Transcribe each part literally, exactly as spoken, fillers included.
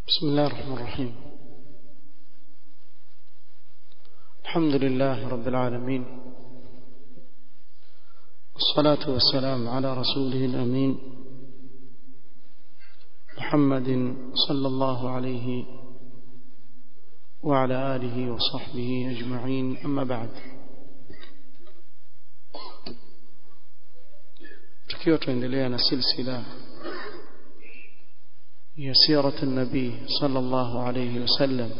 بسم الله الرحمن الرحيم. الحمد لله رب العالمين، والصلاة والسلام على رسوله الأمين محمد صلى الله عليه وعلى آله وصحبه أجمعين، أما بعد. tukiwa tuendelea na silsila ya sirat an-nabi sallallahu alayhi wasallam,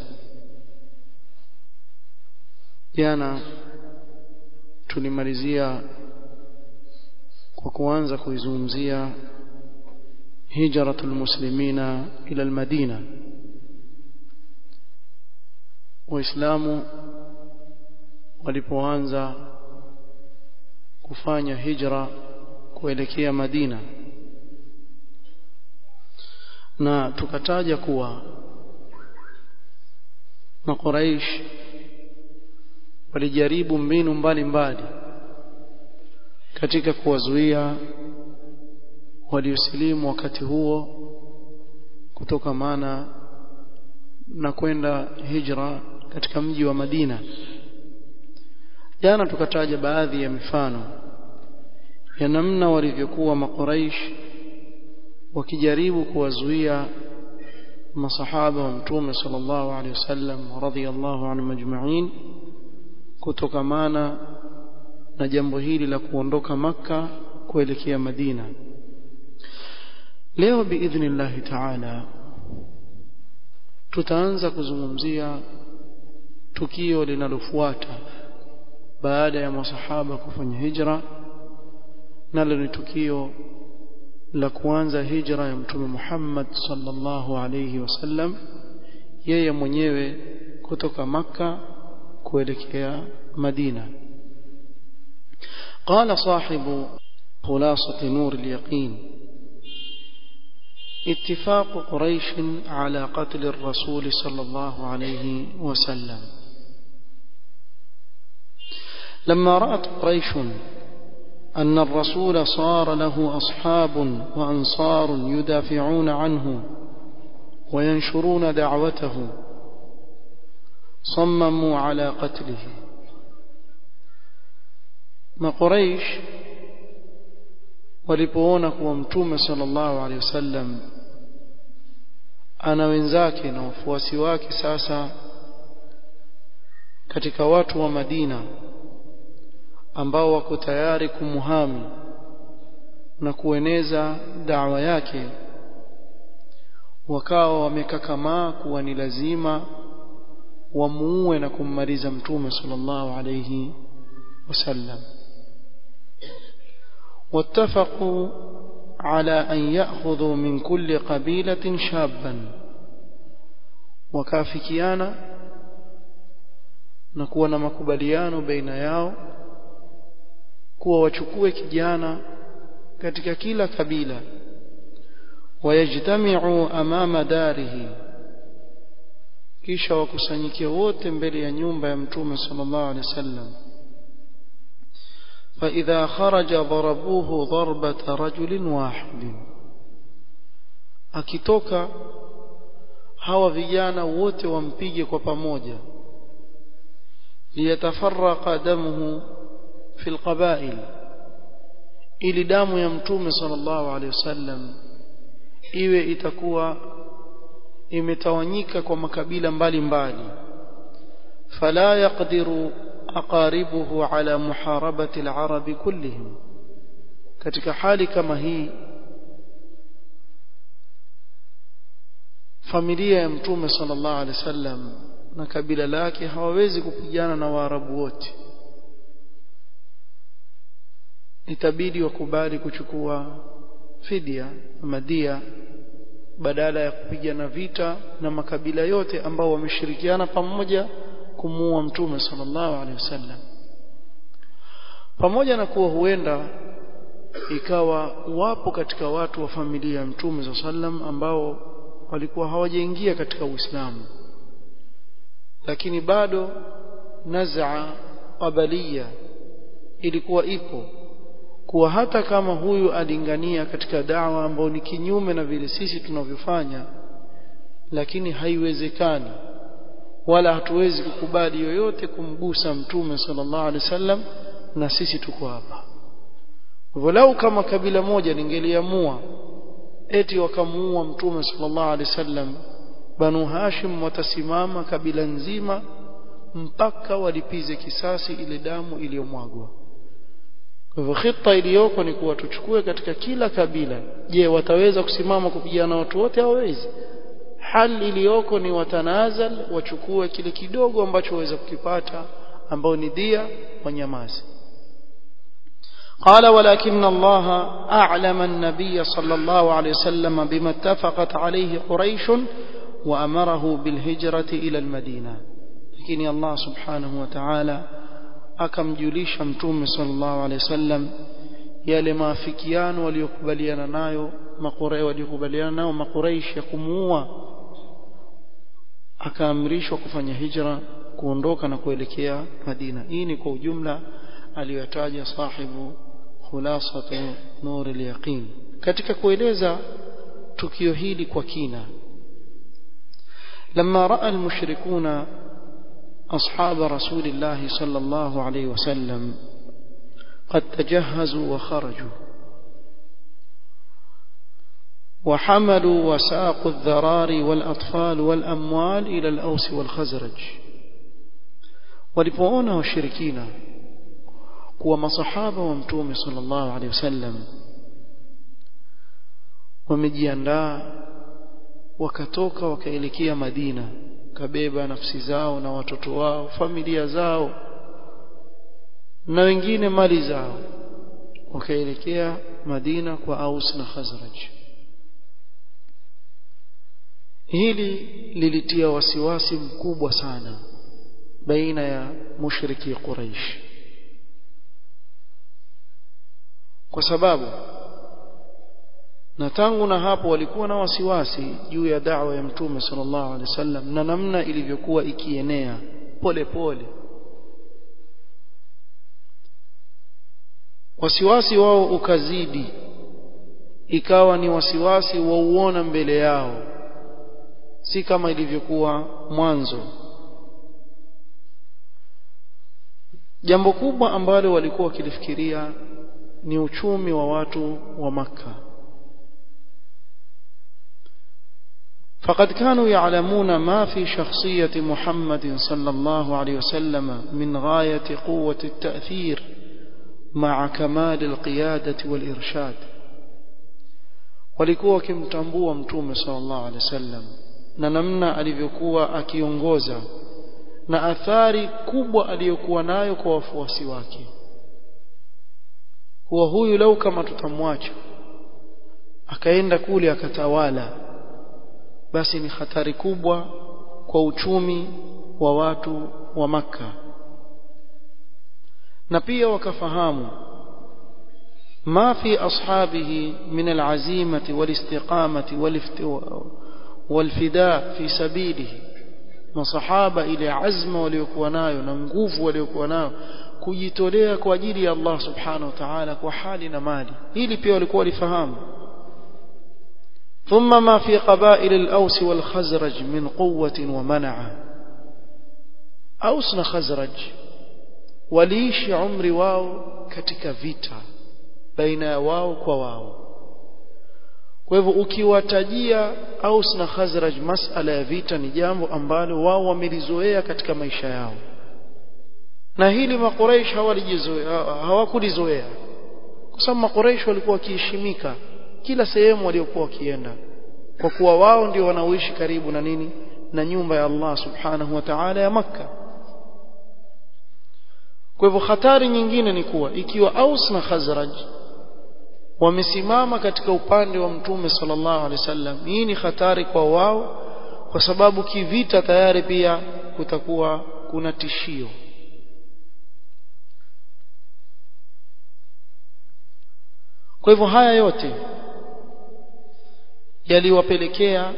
jana tulimalizia kwa kuanza kuizungumzia hijratul muslimina ila al-Madina, waislamu walipoanza kufanya hijra kuelekea Madina, na tukataja kuwa Makuraish walijaribu mbinu mbalimbali katika kuwazuia waliosilimu wakati huo kutokamana na kwenda hijra katika mji wa Madina. Jana tukataja baadhi ya mifano ya namna walivyokuwa Makuraish wakijaribu kuwazuia masahaba wa Mtume sallallahu alaihi wasallam radhiyallahu anhum ajma'in kutokamana na jambo hili la kuondoka Makka kuelekea Madina. Leo biidhnillah ta'ala tutaanza kuzungumzia tukio linalofuata baada ya masahaba kufanya hijra, nalo ni tukio la kuanza hijra ya Mtume Muhammad sallallahu alayhi wasallam, yeye mwenyewe kutoka Makka kuelekea Madina. قال صاحب خلاصة نور اليقين: اتفاق قريش على قتل الرسول صلى الله عليه وسلم. لما رأت قريش أن الرسول صار له أصحاب وأنصار يدافعون عنه وينشرون دعوته، صمموا على قتله. Makuraish walipoona kuwa Mtume sallallahu alaihi wasallam ana wenzake na wafuasi wake sasa katika watu wa Madina ambao wako tayari kumuhami na kueneza da'wa yake, wakawa wamekakamaa kuwa ni lazima wamuue na kummaliza Mtume sallallahu alayhi wasallam. واتفقوا على أن يأخذوا من كل قبيلة شابا، وكافكيانا نكون مكبليان بين yao kuwa wachukue kijana katika kila kabila, wayajtami'u amama darihi, kisha wakusanyike wote mbele ya nyumba ya Mtume sallallahu alaihi wasallam. fa idha kharaja darabuhu darbata rajulin wahid, akitoka hawa vijana wote wampige kwa pamoja. liyatafarraqa damuhu في القبائل، ili damu ya Mtume sallallahu alaihi wasallam iwe itakuwa imetawanyika kwa makabila mbalimbali. fala yaqdiru aqaribuhu ala muharabati al-arab kullihim, katika hali kama hii familia ya Mtume sallallahu alaihi wasallam na kabila lake hawawezi kupigana na Waarabu wote, itabidi wakubali kuchukua fidia ama dia badala ya kupigana vita na makabila yote ambao wameshirikiana pamoja kumuua Mtume sallallahu alaihi wasallam. Pamoja na kuwa huenda ikawa wapo katika watu wa familia ya Mtume sallallahu alaihi wasallam ambao walikuwa hawajaingia katika Uislamu, lakini bado naz'a qabaliya ilikuwa ipo, kuwa hata kama huyu alingania katika da'wa ambayo ni kinyume na vile sisi tunavyofanya, lakini haiwezekani wala hatuwezi kukubali yoyote kumgusa mtume sallallahu alaihi wasallam na sisi tuko hapa. Walau kama kabila moja lingeliamua eti wakamuua mtume sallallahu alaihi wasallam, Banu Hashim watasimama kabila nzima mpaka walipize kisasi ile damu iliyomwagwa. Kwa hivyo khita iliyoko ni kuwa tuchukue katika kila kabila. Je, wataweza kusimama kupigana watu wote? Hawawezi. Hali iliyoko ni watanazal, wachukue kile kidogo ambacho waweza kukipata ambao ni dia, wanyamazi. قال ولكن الله أعلم النبي صلى الله عليه وسلم بما اتفقت عليه قريش وأمره بالهجرة إلى المدينة. لكن الله سبحانه وتعالى akamjulisha mtume sallallahu alaihi wasallam yale maafikiano waliyokubaliana nayo makurai waliyokubaliana nao makuraish ya kumuua, akaamrishwa kufanya hijra, kuondoka na kuelekea Madina. Hii ni kwa ujumla aliyotaja sahibu khulasatu nur al-yaqin katika kueleza tukio hili kwa kina. لما راى المشركون أصحاب رسول الله صلى الله عليه وسلم قد تجهزوا وخرجوا وحملوا وساقوا الذراري والأطفال والأموال إلى الأوس والخزرج. walipoona washirikina kuwa masahaba wa mtume sallallahu alaihi wasallam wamejiandaa, wakatoka wakaelekea Madina, kabeba nafsi zao na watoto wao, familia zao na wengine mali zao, wakaelekea Madina kwa Aus na Khazraj. Hili lilitia wasiwasi mkubwa sana baina ya mushriki Quraysh, kwa sababu na tangu na hapo walikuwa na wasiwasi juu ya da'wa ya mtume sallallahu alaihi wasallam na namna ilivyokuwa ikienea pole pole. Wasiwasi wao ukazidi, ikawa ni wasiwasi wa uona mbele yao, si kama ilivyokuwa mwanzo. Jambo kubwa ambalo walikuwa wakilifikiria ni uchumi wa watu wa Makka. فقد كانوا يعلمون ما في شخصية محمد صلى الله عليه وسلم من غاية قوة التأثير مع كمال القيادة والإرشاد. walikuwa wakimtambua mtume sallallahu alaihi wasallam na namna alivyokuwa akiongoza na athari kubwa aliyokuwa nayo kwa wafuasi wake. Huwa huyu lau kama tutamwacha akaenda kule akatawala, basi ni hatari kubwa kwa uchumi wa watu wa Makka. Na pia wakafahamu ما في أصحابه من العزيمة والاستقامة والفداء في سبيله. مصحابة إلى عزم وليكوناyo na nguvu waliokuwa kujitolea kwa ajili ya Allah subhanahu wa ta'ala kwa hali na mali. Hili pia walikuwa walifahamu. ثم ما في قبائل الأوس والخزرج من قوة ومنعة. أوس na Khazraj waliishi umri wao katika vita baina ya wao kwa wao. Kwa hivyo ukiwatajia Aus na Khazraj masala ya vita ni jambo ambalo wao wamelizoea katika maisha yao, na hili makuraish hawalijizoea, hawakulizoea, kwa sababu makuraish walikuwa wakiheshimika kila sehemu waliokuwa wakienda, kwa kuwa wao ndio wanaoishi karibu na nini, na nyumba ya Allah subhanahu wa ta'ala ya Makka. Kwa hivyo hatari nyingine ni kuwa ikiwa Aus na Khazraj wamesimama katika upande wa mtume sallallahu alaihi wasallam, hii ni hatari kwa wao, kwa sababu kivita tayari pia kutakuwa kuna tishio. Kwa hivyo haya yote yaliwapelekea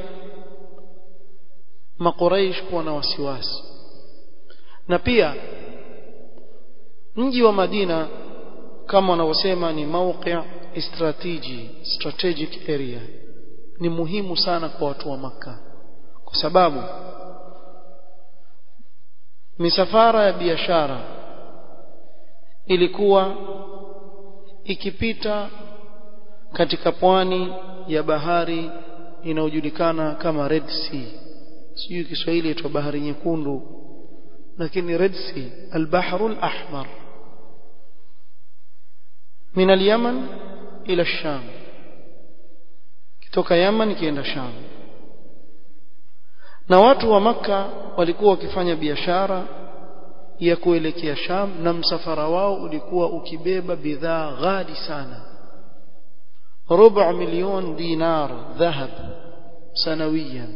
makuraish kuwa na wasiwasi. Na pia mji wa Madina kama wanavyosema ni mawqi' strategy strategic area, ni muhimu sana kwa watu wa Makka, kwa kwa sababu misafara ya biashara ilikuwa ikipita katika pwani ya bahari inayojulikana kama Red Sea. Sio Kiswahili inaitwa bahari nyekundu, lakini Red Sea, al-Bahru al-Ahmar, min al-Yaman ila Sham, kutoka Yaman kienda Sham. Na watu wa Makka walikuwa wakifanya biashara ya kuelekea Sham, na msafara wao ulikuwa ukibeba bidhaa ghali sana, rubu milioni dinar dhahab sanawiyan,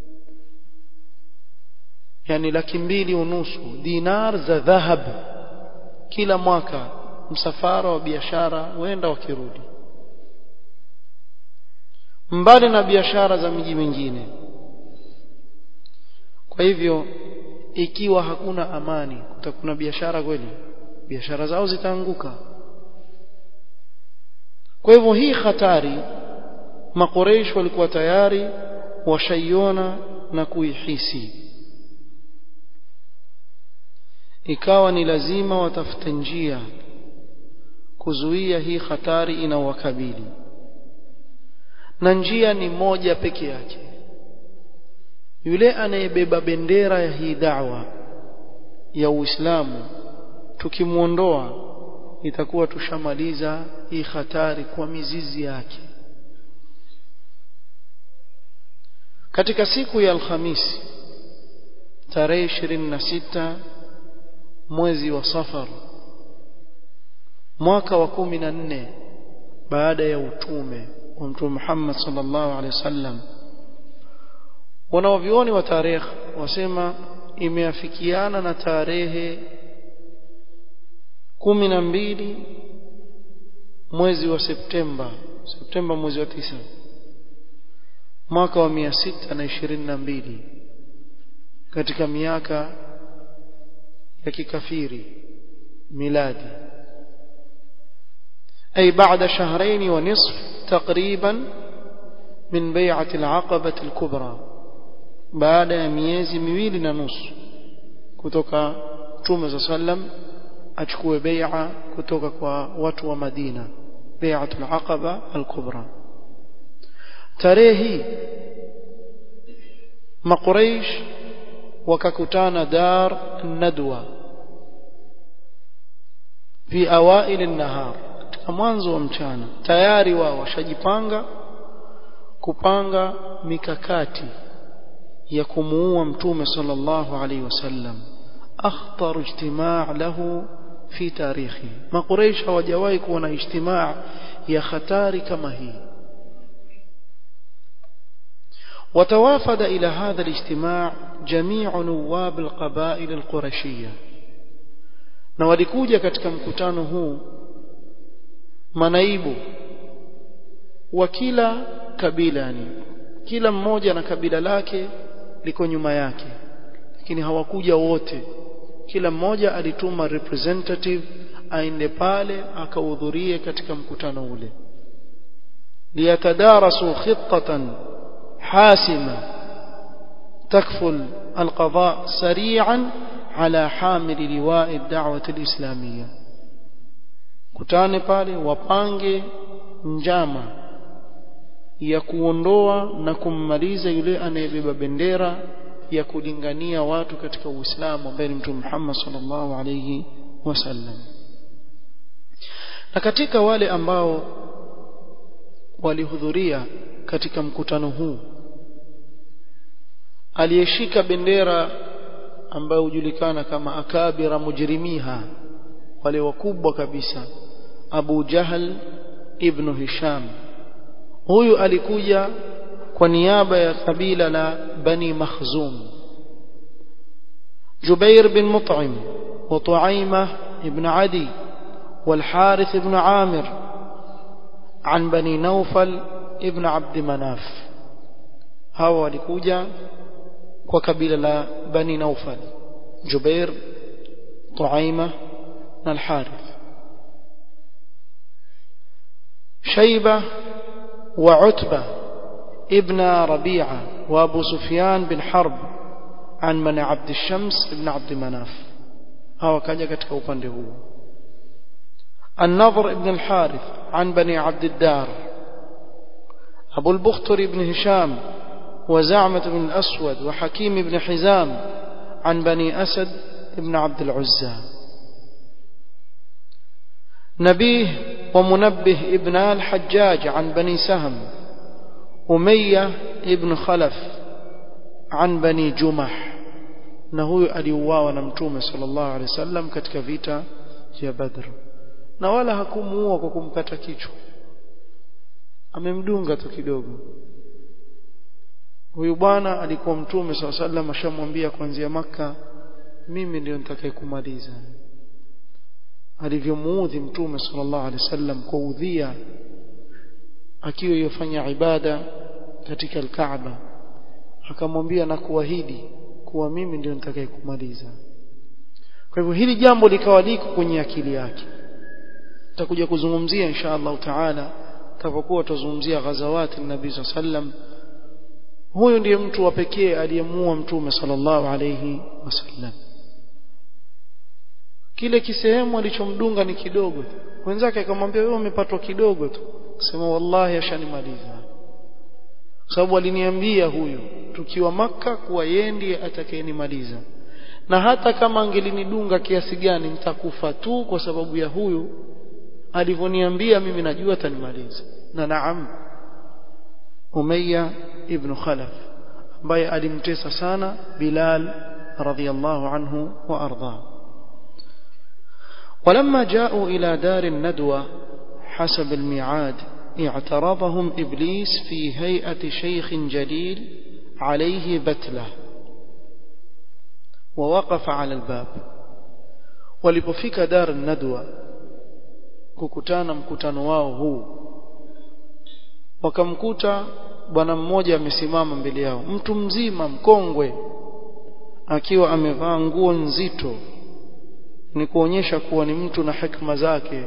yani laki mbili unusu dinar za dhahab kila mwaka. Msafara wa biashara wenda wakirudi, mbali na biashara za miji mingine. Kwa hivyo ikiwa hakuna amani, kutakuna biashara kweli? Biashara zao zitaanguka. Kwa hivyo hii hatari Makuraish walikuwa tayari washaiona na kuihisi. Ikawa ni lazima watafute njia kuzuia hii hatari inawakabili, na njia ni moja peke yake. Yule anayebeba bendera ya hii da'wa ya Uislamu, tukimuondoa itakuwa tushamaliza hii hatari kwa mizizi yake. Katika siku ya Alhamisi tarehe ishirini na sita mwezi wa Safar mwaka wa kumi na nne baada ya utume wa Mtume Muhammad sallallahu alaihi wasallam, wanaovioni wa tarehe wasema imeafikiana na tarehe kumi na mbili mwezi wa Septemba, Septemba mwezi wa tisa mwaka wa mia sita na ishirini na mbili katika miaka ya kikafiri miladi, أي بعد شهرين ونصف تقريبا من بيعة العقبة الكبرى, بعد miezi miwili na nusu kutoka Mtume صلى الله عليه وسلم achukue bai'a kutoka kwa watu wa Madina, bai'atul aqaba al-kubra. Tarehe Makuraish wakakutana Dar an-Nadwa fi awail an-nahar, mwanzo wa mchana. Tayari wao washajipanga kupanga mikakati ya kumuua Mtume sallallahu alaihi wasallam. akhtar ijtimaa lahu fi tarikhi. Makuraish hawajawahi kuwa na ijtimaa ya hatari kama hii. وتوافد إلى هذا الاجتماع جميع نواب القبائل القرشية, na walikuja katika mkutano huu manaibu wa kila kabila, yani kila mmoja na kabila lake liko nyuma yake, lakini hawakuja wote. Kila mmoja alituma representative aende pale akahudhurie katika mkutano ule, liyatadarasu khitatan hasima takful alqada sari'an ala hamil liwa'i ad-da'wah al-islamiyya. Kutane pale wapange njama ya kuondoa na kummaliza yule anayebeba bendera ya kulingania watu katika Uislamu ambaye ni Mtume Muhammad sallallahu alayhi wasallam. Na katika wale ambao walihudhuria katika mkutano huu, aliyeshika bendera ambayo hujulikana kama akabira mujrimiha, wale wakubwa kabisa, Abu Jahl ibn Hisham. Huyu alikuja kwa niaba ya kabila la Bani Makhzum. Jubair bin Mut'im wa Tu'aymah ibn Adi wal Harith ibn Amir an Bani Nawfal ibn Abd Manaf. Hawa walikuja kwa kabila la Bani Nawfal, Jubair, Tu'aymah na al-Harith. Shayba wa Utba ibn Rabi'a وأبو سفيان بن حرب عن بني عبد الشمس بن عبد مناف هو كاجا katika upande huu النضر بن الحارث عن بني عبد الدار أبو البختر بن هشام وزعمة بن الأسود وحكيم بن حزام عن بني أسد بن عبد العزى نبيه ومنبه ابن الحجاج عن بني سهم أمية ابن خلف عن بني جمح na huyu aliuawa na mtume sallallahu alaihi wasallam katika vita vya Badr na wala hakumuua kwa kumkata kichwa amemdunga tu kidogo huyu bwana alikuwa mtume sallallahu alaihi wasallam ashamwambia kuanzia maka mimi ndio nitakayekumaliza alivyomuudhi mtume sallallahu alaihi wasallam kwa udhia akiwa yofanya ibada katika al-Kaaba akamwambia na kuahidi kuwa mimi ndio nitakayekumaliza kwa hivyo hili jambo likawa liko kwenye akili yake tutakuja kuzungumzia insha Allah taala tutapokuwa tuzungumzia ghazawati nabii sallam huyo ndiye mtu wa pekee aliyemuua mtume sallallahu alayhi wasallam kile kisehemu alichomdunga ni kidogo wenzake akamwambia wewe umepatwa kidogo tu sema wallahi ashanimaliza sababu aliniambia huyu tukiwa maka kuwa yeye ndiye atakayenimaliza na hata kama angelinidunga kiasi gani nitakufa tu kwa sababu ya huyu alivyoniambia mimi najua atanimaliza na naam Umayya ibn Khalaf ambaye alimtesa sana Bilal radhiyallahu anhu wa arda ولما جاءوا إلى دار الندوة حسب الميعاد اعترضهم إبليس في هيئة شيخ جليل عليه بتلة ووقف على الباب ولipofika دار الندوة kukutana mkutano wao huu wakamkuta bwana mmoja amesimama mbele yao mtu mzima mkongwe akiwa amevaa nguo nzito ni kuonyesha kuwa ni mtu na hikma zake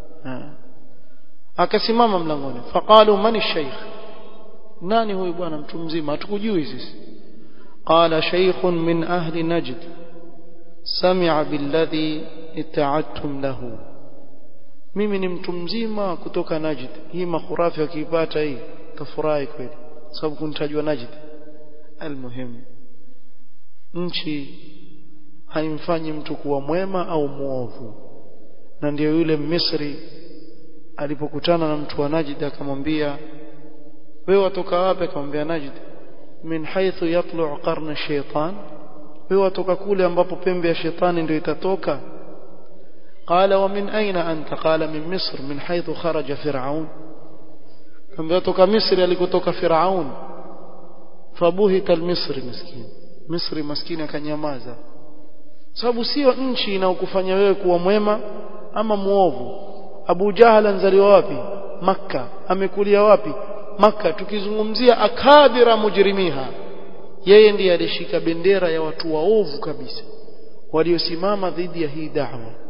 akasimama mlangoni faqalu man ash-shaykh nani huyu bwana mtu mzima hatukujui sisi qala shaykhun min ahli najd sami'a billadhi ita'attum lahu mimi ni mtu mzima kutoka Najd hii makhurafi akipata hii tafurahi kweli sababu kunitajwa Najd almuhim nchi haimfanyi mtu kuwa mwema au muovu na ndio yule Misri alipokutana na mtu wa Najd akamwambia wewe watoka wapi akamwambia Najd min haythu yatlu' qarn ash-shaytan wewe watoka kule ambapo pembe ya shetani ndio itatoka قال ومن أين أنت قال من مصر من حيث خرج فرعون كم يتوك مصر يلقوتك فرعون فبهت المصري مسكين مصري مسكين akanyamaza sababu sio nchi inaokufanya wewe kuwa mwema ama muovu Abu Jahal anzaliwa wapi Makka amekulia wapi Makka tukizungumzia akabira mujrimiha yeye ndiye alishika bendera ya watu waovu kabisa waliosimama dhidi ya hii da'wa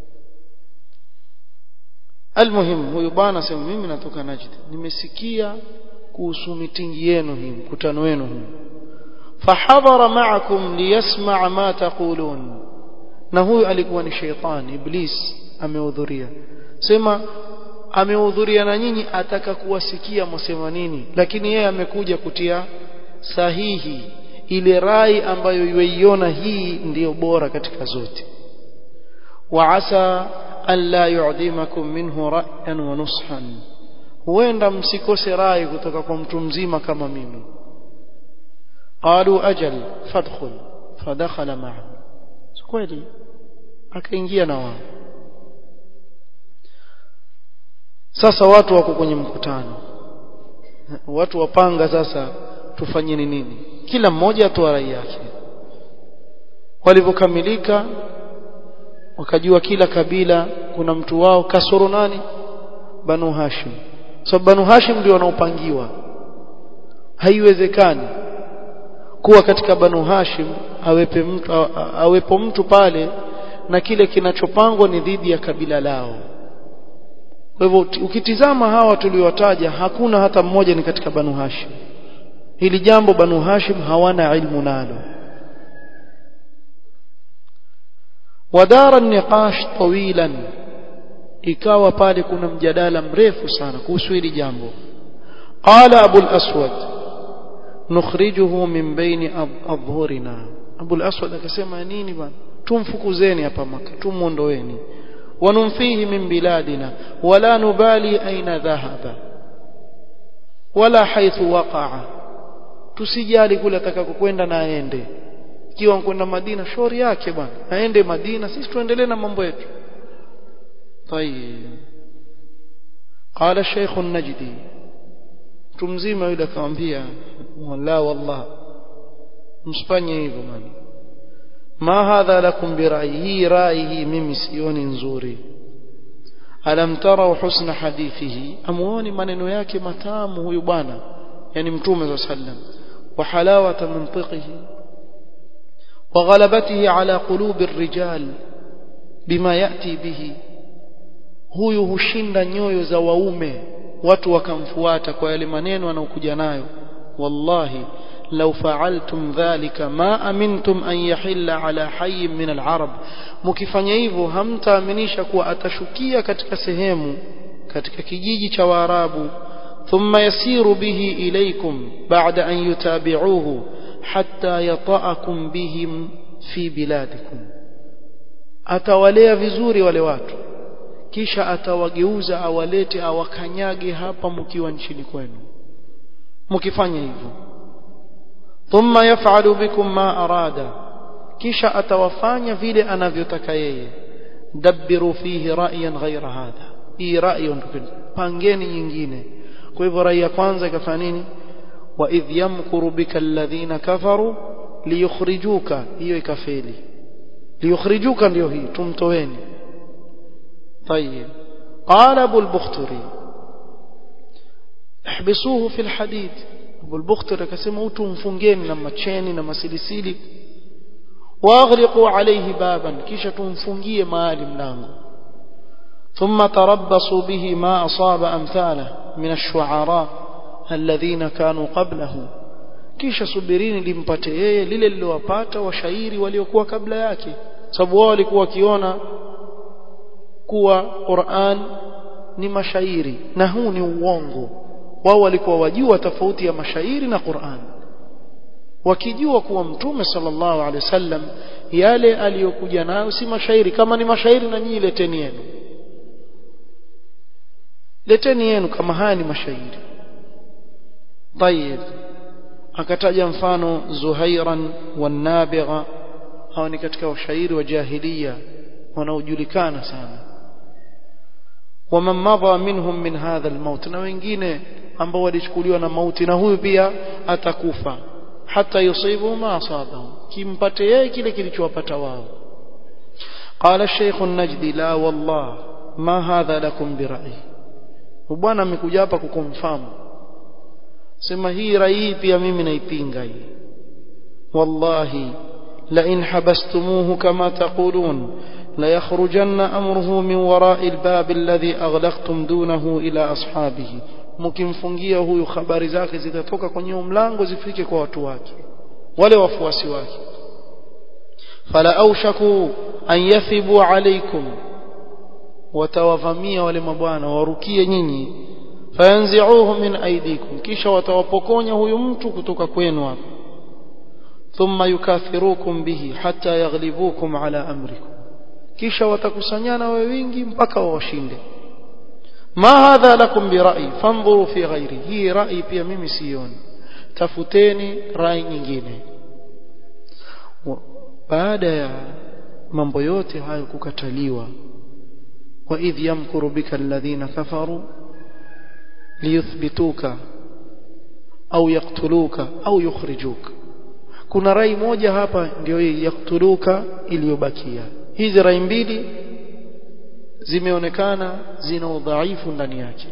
المهم huyu bwana sema mimi natoka Najd nimesikia kuhusu mitingi yenu hii mkutano wenu huu fahadhara ma'akum liyasma' ma taqulun na huyu alikuwa ni shaytan iblis amehudhuria sema amehudhuria na nyinyi ataka kuwasikia msema nini lakini yeye amekuja kutia sahihi ile rai ambayo yuiona hii ndiyo bora katika zote wa asa alla yu'dimakum minhu ra'yan wa nushan huenda msikose rai kutoka kwa mtu mzima kama mimi qalu ajal fadkhul fadakhala ma'a kweli akaingia na wao sasa watu wako kwenye mkutano watu wapanga sasa tufanye nini kila mmoja atoa rai yake walipokamilika wakajua kila kabila kuna mtu wao kasoro nani Banu Hashim so Banu Hashim ndio wanaopangiwa haiwezekani kuwa katika Banu Hashim awepe mtu awepo mtu pale na kile kinachopangwa ni dhidi ya kabila lao kwa hivyo ukitizama hawa tuliowataja hakuna hata mmoja ni katika Banu Hashim hili jambo Banu Hashim hawana ilmu nalo. ودار النقاش طويلا, ikawa pale kuna mjadala mrefu sana kuhusu hili jambo. Qala Abu al-Aswad nukhrijuhu min baini adhhurina, Abu al-Aswad akasema nini bwana, tumfukuzeni hapa Maka, tumuondoeni. Wanumfihi min biladina wala nubali aina dhahaba wala haithu waqa'a, tusijali kule atakakokwenda na aende. Ikiwa kwenda Madina shauri yake bwana, aende Madina, sisi tuendelee na mambo yetu. طيب قال الشيخ النجدي, tumzima yule akamwambia wala wallah msifanye hivyo bwana, ma hadha lakum bi ra'yi, ra'yi mimi sioni nzuri. Alam tara husna hadithihi, amuoni maneno yake matamu huyu bwana, yani Mtume sallam, wa halawata mantiqihi wa ghalabatihi ala qulubi ar-rijal bima yati bihi, huyu hushinda nyoyo za waume, watu wakamfuata kwa yale maneno anayokuja nayo. Wallahi law fa'altum dhalika ma amintum an yahilla ala hayy min al-arab, mkifanya hivyo hamtaaminisha kuwa atashukia katika sehemu katika kijiji cha Waarabu. Thumma yasiru bihi ilaykum ba'da an yutabi'uhu hatta yata'akum bihim fi biladikum, atawalea vizuri wale watu kisha atawageuza awalete awakanyage hapa mkiwa nchini kwenu mkifanya hivyo. Thumma yaf'alu bikum ma arada, kisha atawafanya vile anavyotaka yeye. Dabbiru fihi ra'yan ghayra hadha, hii rai pangeni nyingine. Kwa hivyo rai ya kwanza ikafanya nini? Wa idh yamkuru bika alladhina kafaru liyukhrijuka, hiyo ikafeli. Liyukhrijuka ndio hii, tumtoweni. طيب قال أبو البختري احبسوه في الحديد, Abu al-Bukhari akasema utumfungeni na macheni na masilisili, waghriqu alayhi baban, kisha tumfungie mahali mlango. Thumma tarabbasu bihi ma asaba amthalahu min ash-shu'ara alladhina kanu qablahu, kisha subirini limpate yeye lile lilowapata washairi waliokuwa kabla yake, sababu wao walikuwa wakiona kuwa Qur'an ni mashairi na huu ni uongo. Wao walikuwa wajua tofauti ya mashairi na Qur'an, wakijua kuwa Mtume sallallahu alaihi wasallam yale aliyokuja nayo si mashairi. Kama ni mashairi na nyinyi leteni yenu, leteni yenu kama haya ni mashairi. طيب akataja mfano Zuhairan wan-Nabigha, hao ni katika washairi wa jahiliya wanaojulikana sana. Waman madha minhum min hadha al-maut, na wengine ambao walichukuliwa na mauti, na huyu pia atakufa. Hata yusibu ma asabahu, kimpate yeye kile kilichowapata wao. Qala ash-shaykh an-Najdi la wallah ma hadha lakum bi ra'yi, bwana amekuja hapa kukumfahamu, sema hii rai pia mimi naipinga hii. Wallahi la in habastumuhu kama taqulun la yakhrujanna amruhu min wara'i al-bab alladhi aghlaqtum dunahu ila ashabihi, mkimfungia huyu habari zake zitatoka kwenye mlango zifike kwa watu wake wale wafuasi wake. Fala aushaku an yathibu alaykum, watawavamia wale mabwana warukie nyinyi. Fayanzi'uhu min aydikum, kisha watawapokonya huyu mtu kutoka kwenu hapo. Thumma yukathirukum bihi hatta yaghlibukum ala amrikum, kisha watakusanyana wewe wingi mpaka wawashinde. Ma hadha lakum bi ra'yi fanzuru fi ghairi, hii rai pia mimi sioni, tafuteni rai nyingine. Baada ya mambo yote hayo kukataliwa, wa idh yamkuru bika alladhina kafaru liyuthbituka au yaqtuluka au yukhrijuka, kuna rai moja hapa ndio hii yaqtuluka iliyobakia. Hizi rai mbili zimeonekana zina udhaifu ndani yake.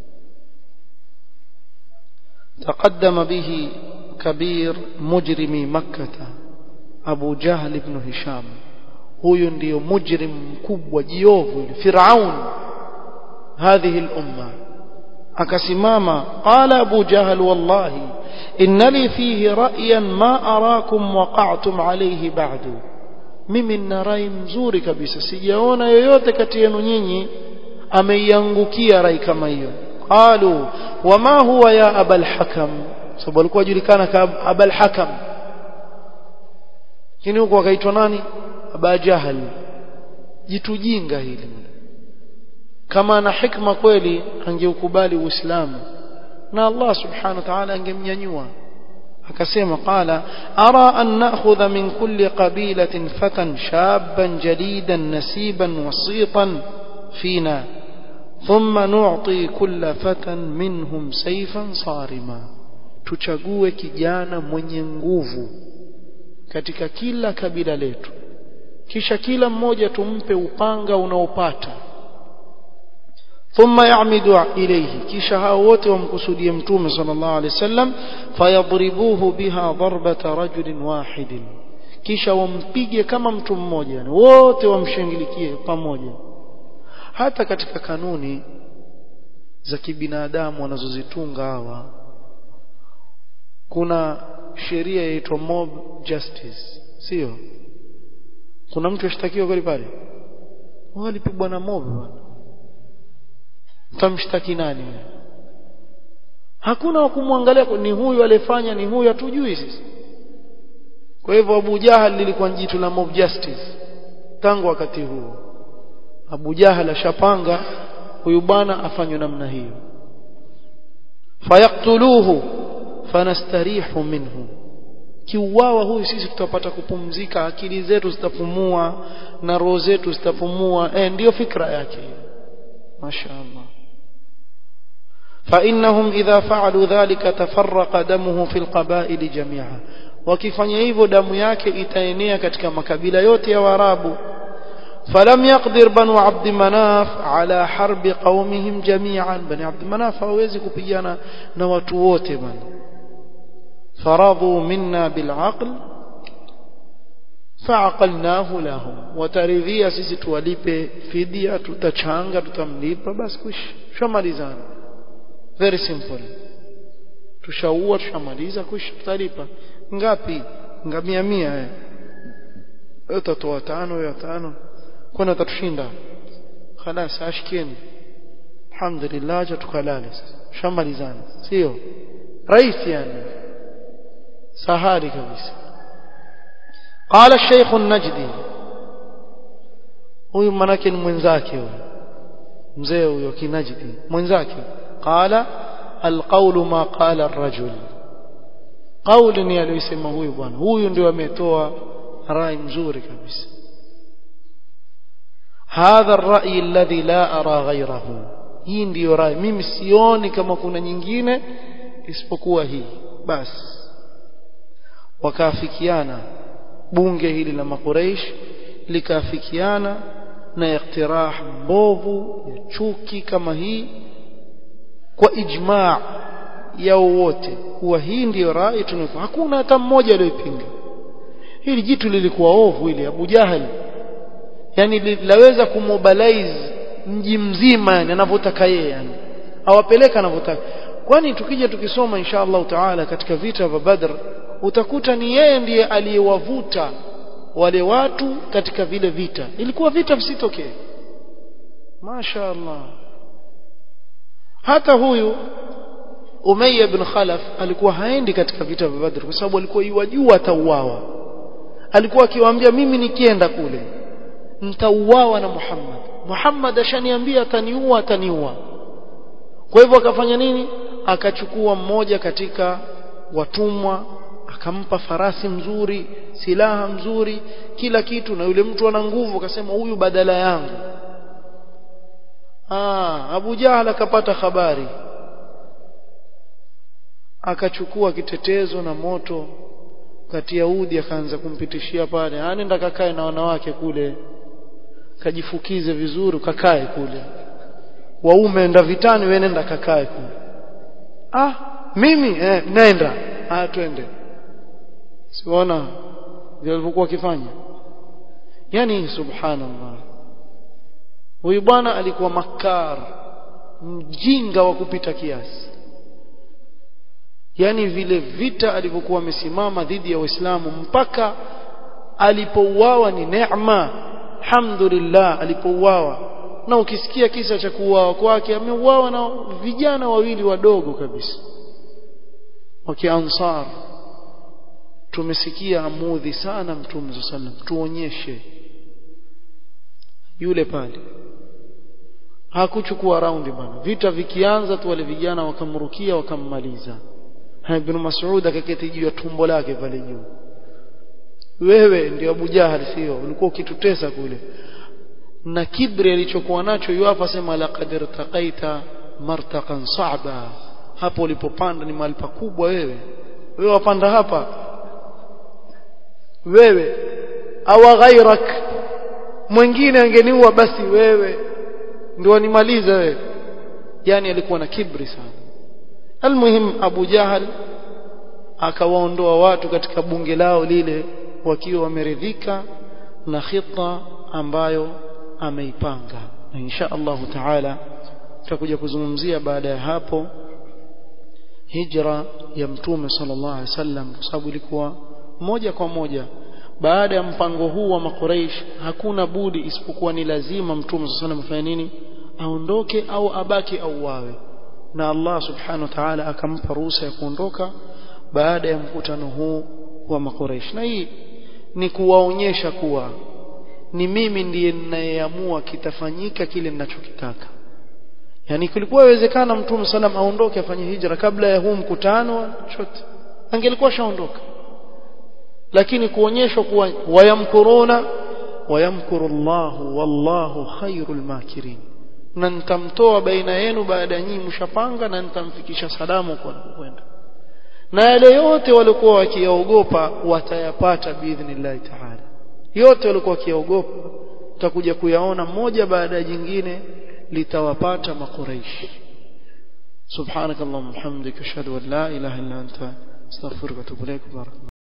Taqaddama bihi kabir mujrimi Makkah Abu Jahl ibn Hisham, huyu ndio mujrim mkubwa jiovu, Firaun hadhihi al-umma, akasimama qala Abu Jahl wallahi inna li fihi ra'yan ma arakum waqa'tum alayhi ba'du mimi nina rai mzuri kabisa sijaona yoyote kati yenu nyinyi ameiangukia rai kama hiyo qalu wama huwa ya Abul Hakam sababu alikuwa julikana kama Abul Hakam kini huko akaitwa nani Abu Jahl jitu jinga hili kama ana hikma kweli angeukubali uislamu na Allah subhanahu wa ta'ala angemnyanyua akasema qala ara an na'khudha min kulli qabilatin fatan shaban jadidan nasiban wasitan fina thumma nu'ti kulla fatan minhum sayfan sarima tuchague kijana mwenye nguvu katika kila kabila letu kisha kila mmoja tumpe upanga unaopata thumma ya'midu ilayhi kisha hao wote wamkusudie mtume sallallahu alayhi wasallam fayadribuhu biha darbata rajulin wahidin kisha wampige kama mtu mmoja yani wote wamshangilikie pamoja hata katika kanuni za kibinadamu wanazozitunga hawa kuna sheria inaitwa mob justice sio kuna mtu ashtakiwa kweli pale walipigwa na mob bwana tamshtaki nani hakuna wa kumwangalia ni huyu alifanya ni huyu hatujui sisi kwa hivyo Abu Jahal lilikuwa jitu la mob justice tangu wakati huo Abu Jahal ashapanga huyu bwana afanywe namna hiyo fayaktuluhu fanastarihu minhu kiuawa huyu sisi tutapata kupumzika akili zetu zitapumua na roho zetu zitapumua eh ndio fikra yake mashaallah فإنهم إذا فعلوا ذلك تفرق دمه في القبائل جميعا wakifanya hivyo damu yake itaenea katika makabila yote ya Waarabu فلم يقدر بنو عبد مناف على حرب قومهم جميعا بني عبد مناف hawezi kupigana na watu wote bana فرضوا منا بالعقل فعقلناه لهم وترضيا sisi tuwalipe fidia tutachanga tutamlipa basi kush shamalizana very simple tushaua tushamaliza kush tutalipa ngapi ngamia mia eh utatoa tano ya tano kuna tatushinda خلاص ashikeni alhamdulillah acha tukalale shamalizana sio rahisi yani sahari kabisa قال الشيخ النجدي huyu manake ni mwenzake huyo mzee huyo kinajdi mwenzake قال القول ما قال الرجل قول ni aliyosema huyu bwana huyu ndio ametoa rai nzuri kabisa هذا الرأي الذي لا أرى غيره hii ndio rai mimi sioni kama kuna nyingine isipokuwa hii basi wakafikiana bunge hili la makuraish likafikiana na iktirah mbovu ya chuki kama hii kwa ijma' ya wote kuwa hii ndio rai tunayo hakuna hata mmoja aliyepinga hili jitu lilikuwa ovu ile Abu Jahal yani laweza kumobilize mji mzima yani anavyotaka yeye yani awapeleka anavyotaka kwani tukija tukisoma insha Allah taala katika vita vya Badr utakuta ni yeye ndiye aliyewavuta wale watu katika vile vita ilikuwa vita visitokee mashaallah hata huyu Umayya ibn Khalaf alikuwa haendi katika vita vya Badr kwa sababu alikuwa yajua atauawa alikuwa akiwaambia mimi nikienda kule nitauawa na Muhammad Muhammad ashaniambia ataniua ataniua kwa hivyo akafanya nini akachukua mmoja katika watumwa akampa farasi mzuri silaha mzuri kila kitu na yule mtu ana nguvu akasema huyu badala yangu ah Abu Jahal akapata habari akachukua kitetezo na moto kati ya udi akaanza kumpitishia pale anaenda kakae na wanawake kule kajifukize vizuri kakae kule waume enda vitani wewe nenda kakae kule ah mimi eh nenda ah twende siona vile walivyokuwa wakifanya yani subhanallah huyu bwana alikuwa makar mjinga wa kupita kiasi. Yani vile vita alivyokuwa amesimama dhidi ya Uislamu mpaka alipouawa ni neema, alhamdulillah alipouawa. Na ukisikia kisa cha kuuawa kwake, ameuawa na vijana wawili wadogo kabisa wa Kiansar. Tumesikia amudhi sana Mtume sallallahu alaihi wasallam, tuonyeshe yule pale. Hakuchukua raundi bana, vita vikianza tu wale vijana wakamrukia wakammaliza. Ibn Mas'ud akaketi juu ya tumbo lake pale juu. Wewe ndio Abu Jahal sio? Ulikuwa ukitutesa kule. Na kibri alichokuwa nacho yuapa sema laqad irtaqaita martaqan sa'ba. Hapo ulipopanda ni mahali pakubwa wewe. Wewe wapanda hapa. Wewe au ghairak mwingine angeniua basi wewe ndio animaliza wewe. Yani alikuwa na kibri sana. Almuhim Abu Jahal akawaondoa watu katika bunge lao lile wakiwa wameridhika na khita ambayo ameipanga. Na insha Allah taala tutakuja kuzungumzia baada ya hapo hijra ya Mtume sallallahu alaihi wasallam, kwa sababu ilikuwa moja kwa moja baada ya mpango huu wa Makuraish. Hakuna budi isipokuwa ni lazima Mtume sallallahu alaihi wasallam afanye nini? Aondoke au abaki au wawe. Na Allah subhanahu wa ta'ala akampa ruhusa ya kuondoka baada ya mkutano huu wa Makuraish. Na hii ni kuwaonyesha kuwa ni mimi ndiye ninayeamua kitafanyika kile ninachokitaka. Yani kulikuwa inawezekana Mtume sallam aondoke afanye hijra kabla ya huu mkutano chote, angelikuwa shaondoka. Lakini kuonyesha kuwa wayamkuruna wayamkurullahu wallahu khairul makirin, na nitamtoa baina yenu baada ya nyinyi mshapanga, na nitamfikisha salamu kwa kwenda. Na yale yote walikuwa wakiogopa watayapata biidhnillah ta'ala. Yote walikuwa wakiogopa tutakuja kuyaona moja baada ya jingine litawapata Makuraish. Subhanakallahumma hamdika ashhadu an la ilaha illa anta astaghfiruka wa atubu ilaik.